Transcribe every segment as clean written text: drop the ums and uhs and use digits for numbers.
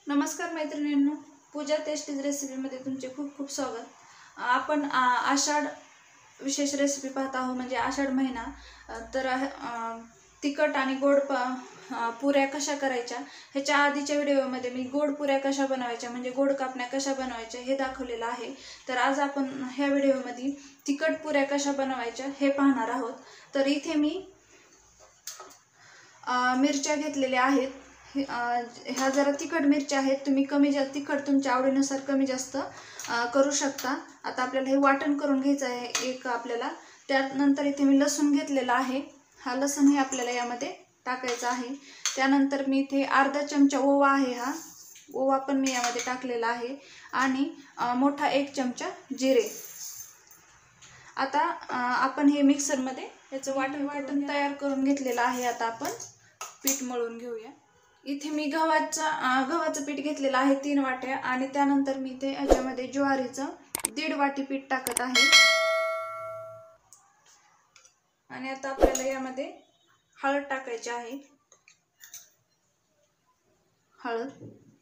नमस्कार मैत्रिणींनो, पूजा टेस्टीज रेसिपीमध्ये तुमचे खूप खूप स्वागत। आपण आषाढ विशेष रेसिपी पाहत आहोत, म्हणजे आषाढ महिना। तर तिखट आणि गोड पुऱ्या कशा करायच्या ह्याच्या आधीच्या व्हिडिओमध्ये मी गोड पुऱ्या कशा बनवायच्या म्हणजे गोड कापण्या कशा बनवायच्या हे दाखवलेलं आहे। तर आज आपण ह्या व्हिडिओमध्ये तिखट पुऱ्या कशा बनवायच्या हे पाहणार आहोत। तर इथे मी मिरच्या घेतलेल्या आहेत। ह्या जरा तिखट मिरच्या आहेत, तुम्ही कमी जास्त तिखट तुमच्या आवडीनुसार कमी जास्त करू शकता। आता आपल्याला हे वाटण करून घ्यायचं आहे एक आपल्याला। त्यानंतर इथे मी लसूण घेतलेला आहे, हा लसूण हे आपल्याला यामध्ये टाकायचा आहे। त्यानंतर मी इथे अर्धा चमचा ओवा आहे, हा ओवा पण मी यामध्ये टाकलेला आहे आणि मोठा 1 चमचा जिरे। आता आपण हे मिक्सरमध्ये याचं वाटण तयार करून घेतलेलं आहे। आता आपण पीठ मळून घेऊया। इथे मी गव्हाचं पीठ घेतलेलं आहे 3 वाट्या आणि त्यानंतर मी इथे याच्यामध्ये ज्वारीचं 1.5 वाटी पीठ टाकत आहे। आणि आता आपल्याला यामध्ये हळद टाकायची आहे, हळद।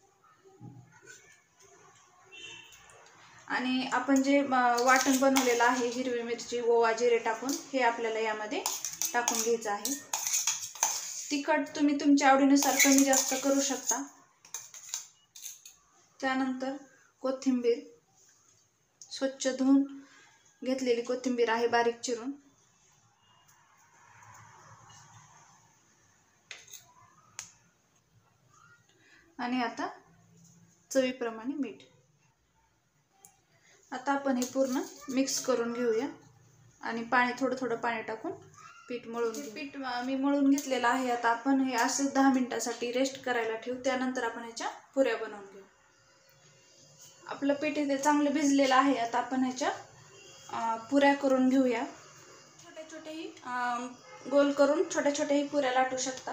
आणि आपण जे वाटण बनवलेलं आहे हिरवी मिरची ओवा जिरे टाकून हे आपल्याला यामध्ये टाकून घ्यायचं आहे। तिखट तुम्ही तुमच्या आवडीनुसार कमी जास्त करू शकता। त्यानंतर कोथिंबीर, स्वच्छ धुवून घेतलेली कोथिंबीर आहे बारीक चिरून। आणि आता चवीप्रमाणे मीठ। आता आपण हे पूर्ण मिक्स करून घेऊया आणि थोडं थोडं पाणी टाकून पीठ मळून घेऊ। पीठ मी मळून घेतलेलं आहे। आता आपण हे असं 10 मिनिटांसाठी रेस्ट करायला ठेवू, त्यानंतर आपण ह्याच्या पुऱ्या बनवून घेऊ। आपलं पीठ इथे चांगलं भिजलेलं आहे। आता आपण ह्याच्या पुऱ्या करून घेऊया। छोटे छोटेही गोल करून छोट्या छोट्याही पुऱ्या लाटू शकता।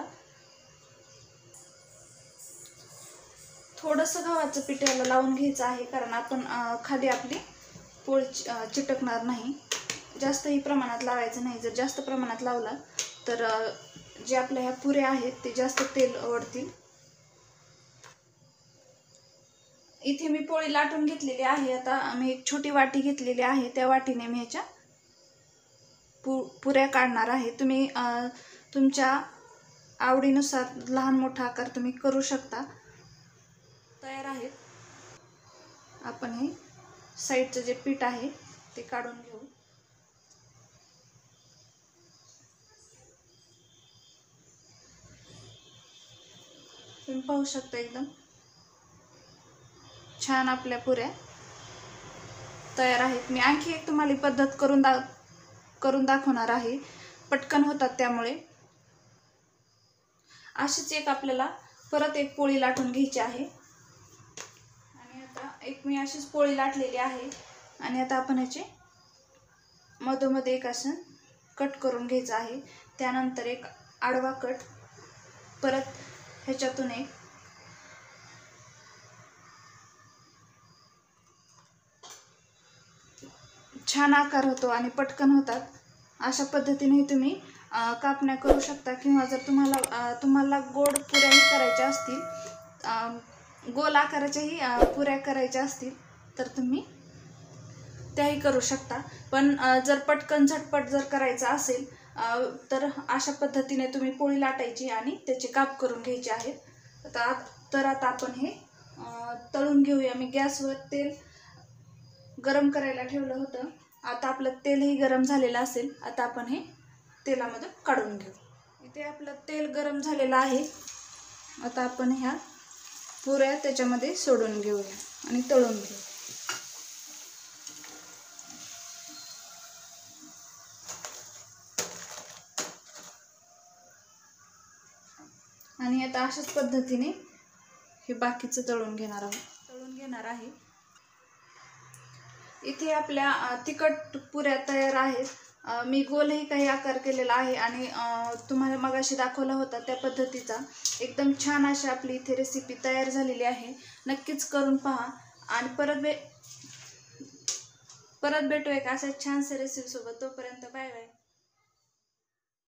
थोडंसं गव्हाचं पीठ याला लावून घ्यायचं आहे, कारण आपण खाली आपली पोळी चिटकणार नाही। जास्तही प्रमाणात लावायचं नाही, जर जास्त प्रमाणात लावला तर जे आपल्या ह्या पुऱ्या आहेत ते जास्त तेल ओढतील। इथे मी पोळी लाटून घेतलेली आहे। आता मी एक छोटी वाटी घेतलेली आहे, त्या वाटीने मी ह्याच्या पुऱ्या काढणार आहे। तुम्ही तुमच्या आवडीनुसार लहान मोठा आकार तुम्ही करू शकता। तयार आहेत। आपण हे साईडचं जे पीठ आहे ते काढून घेऊ। तुम्ही पाहू शकता एकदम छान आपल्या पुऱ्या तयार आहेत। मी आणखी एक तुम्हाला पद्धत करून दाखवणार आहे, पटकन होतात त्यामुळे। अशीच एक आपल्याला परत एक पोळी लाटून घ्यायची आहे। आणि आता एक मी अशीच पोळी लाटलेली आहे आणि आता आपण ह्याचे मधोमध एक असं कट करून घ्यायचं आहे। त्यानंतर एक आडवा कट, परत ह्याच्यातून एक छान आकार होतो आणि पटकन होतात। अशा पद्धतीने तुम्ही कापण्या करू शकता, किंवा जर तुम्हाला गोड पुऱ्याही करायच्या असतील, गोल आकाराच्याही पुऱ्या करायच्या असतील तर तुम्ही त्याही करू शकता। पण जर पटकन झटपट जर करायचं असेल तर अशा पद्धतीने तुम्ही पोळी लाटायची आणि त्याचे काप करून घ्यायचे आहेत। तर आता आपण हे तळून घेऊया। मी गॅसवर तेल गरम करायला ठेवलं होतं। आता आपलं तेलही गरम झालेलं असेल, आता आपण हे तेलामध्ये काढून घेऊ। इथे आपलं तेल गरम झालेलं आहे। आता आपण ह्या पुऱ्या त्याच्यामध्ये सोडून घेऊया आणि तळून घेऊ। आणि आता अशाच पद्धतीने हे बाकीचं तळून घेणार आहे। इथे आपल्या तिखट पुऱ्या तयार आहेत। मी गोलही काही आकार केलेला आहे आणि तुम्हाला मगाशी दाखवला होता त्या पद्धतीचा एकदम छान अशी आपली इथे रेसिपी तयार झालेली आहे। नक्कीच करून पहा आणि परत भेटू एक अशा छानशा रेसिपी सोबत। तोपर्यंत बाय बाय।